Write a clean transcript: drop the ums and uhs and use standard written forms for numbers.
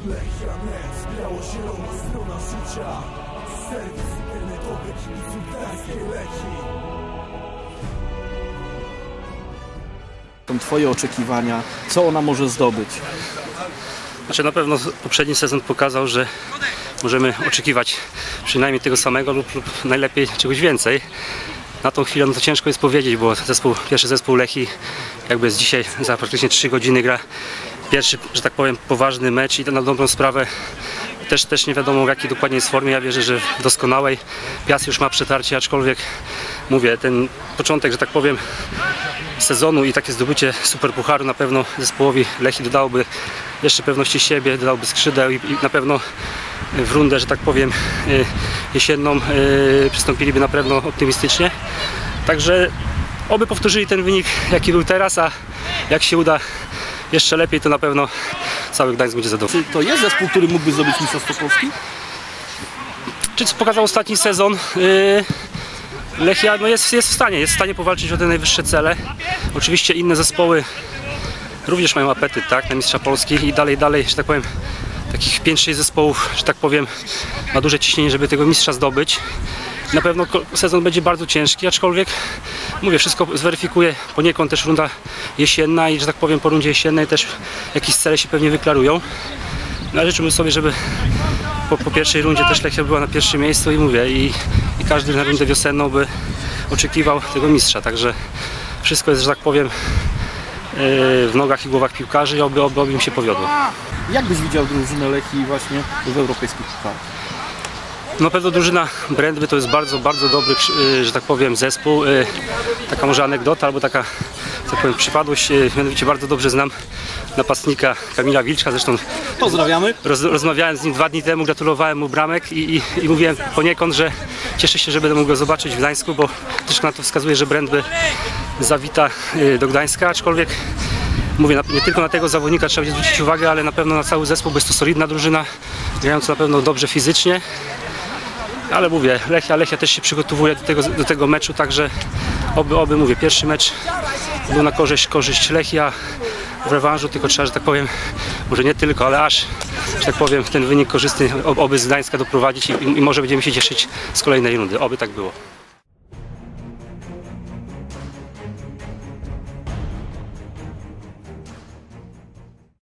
Lechia.net, biało-zielona strona życia. Serwis internetowy kibiców gdańskiej Lechii. Są Twoje oczekiwania, co ona może zdobyć? Znaczy na pewno poprzedni sezon pokazał, że możemy oczekiwać przynajmniej tego samego lub najlepiej czegoś więcej. Na tą chwilę no to ciężko jest powiedzieć, bo pierwszy zespół Lechii jakby jest dzisiaj za praktycznie 3 godziny gra pierwszy, że tak powiem, poważny mecz i na dobrą sprawę też nie wiadomo w jakiej dokładnie jest formie. Ja wierzę, że w doskonałej. Piast już ma przetarcie, aczkolwiek mówię, ten początek, że tak powiem, sezonu i takie zdobycie superpucharu na pewno zespołowi Lechii dodałoby jeszcze pewności siebie, dodałoby skrzydeł i na pewno w rundę, że tak powiem, jesienną przystąpiliby na pewno optymistycznie. Także oby powtórzyli ten wynik, jaki był teraz, a jak się uda jeszcze lepiej, to na pewno cały Gdańsk będzie zadowolony. Czy to jest zespół, który mógłby zdobyć mistrzostwo Polski? Czy co pokazał ostatni sezon? Lechia no jest w stanie powalczyć o te najwyższe cele. Oczywiście inne zespoły również mają apetyt, tak, na mistrza Polski i dalej, że tak powiem, takich 5-6 zespołów, że tak powiem, ma duże ciśnienie, żeby tego mistrza zdobyć. Na pewno sezon będzie bardzo ciężki, aczkolwiek mówię, wszystko zweryfikuje poniekąd też runda jesienna i, że tak powiem, po rundzie jesiennej też jakieś cele się pewnie wyklarują. No, życzymy sobie, żeby po pierwszej rundzie też Lechia była na pierwszym miejscu i mówię, i każdy na rundę wiosenną by oczekiwał tego mistrza, także wszystko jest, że tak powiem, w nogach i głowach piłkarzy i oby im się powiodło. Jak byś widział drużynę Lechii właśnie w europejskich pucharach? Na pewno drużyna Brędby to jest bardzo dobry, że tak powiem, zespół. Taka może anegdota albo taka, że tak powiem, przypadłość. Mianowicie bardzo dobrze znam napastnika Kamila Wilczka, zresztą pozdrawiamy. Rozmawiałem z nim 2 dni temu, gratulowałem mu bramek i mówiłem poniekąd, że cieszę się, że będę mógł go zobaczyć w Gdańsku, bo też na to wskazuje, że Brędby zawita do Gdańska, aczkolwiek mówię, nie tylko na tego zawodnika trzeba będzie zwrócić uwagę, ale na pewno na cały zespół, bo jest to solidna drużyna, grająca na pewno dobrze fizycznie. Ale mówię, Lechia też się przygotowuje do tego meczu, także oby mówię, pierwszy mecz był na korzyść Lechii, a w rewanżu tylko trzeba, że tak powiem, może nie tylko, ale aż, że tak powiem, ten wynik korzystny oby z Gdańska doprowadzić i może będziemy się cieszyć z kolejnej rundy. Oby tak było.